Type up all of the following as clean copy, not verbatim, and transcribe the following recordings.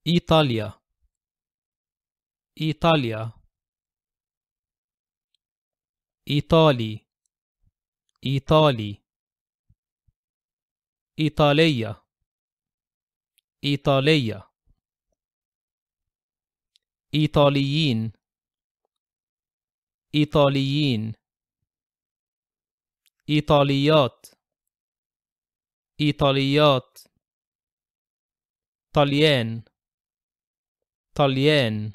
إيطاليا إيطاليا إيطالي إيطالي إيطالية إيطالية إيطاليين إيطاليين إيطاليات إيطاليات طليان طليان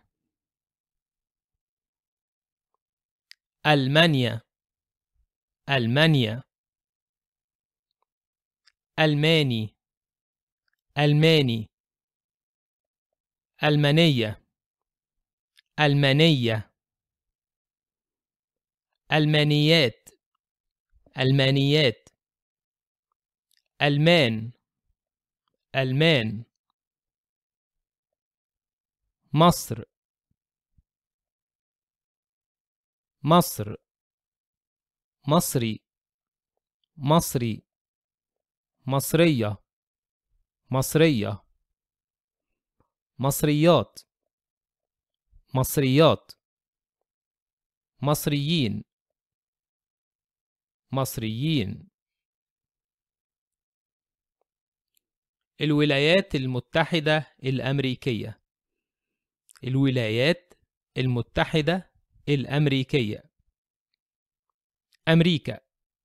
ألمانيا ألمانيا ألماني ألماني ألمانية ألمانية ألمانيات ألمانيات ألمان ألمان مصر مصر مصري مصري مصرية مصرية مصريات مصريات مصريين مصريين الولايات المتحدة الأمريكية الولايات المتحدة الأمريكية أمريكا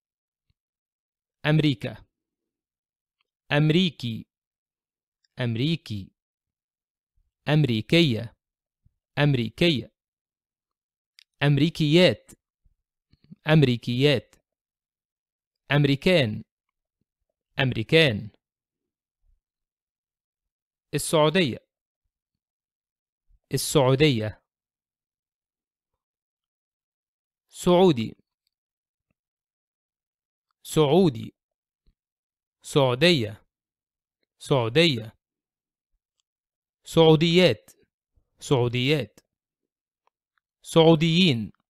أمريكا أمريكي أمريكي أمريكية أمريكية أمريكيات أمريكيات أمريكان أمريكان السعودية السعودية سعودي سعودي سعودية سعودية سعوديات سعوديات سعوديين